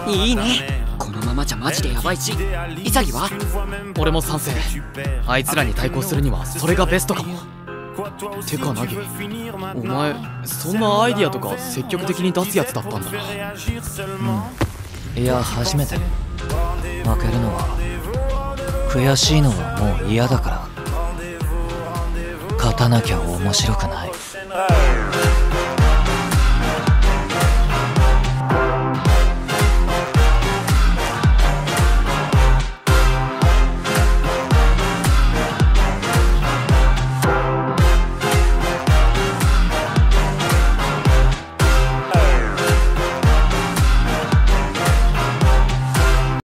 いいね。このままじゃマジでヤバいし。潔は？ 俺も賛成。あいつらに対抗するにはそれがベストかも。てかナギ、お前そんなアイディアとか積極的に出すやつだったんだな。 いや初めて。負けるのは悔しいのはもう嫌だから。勝たなきゃ面白くない。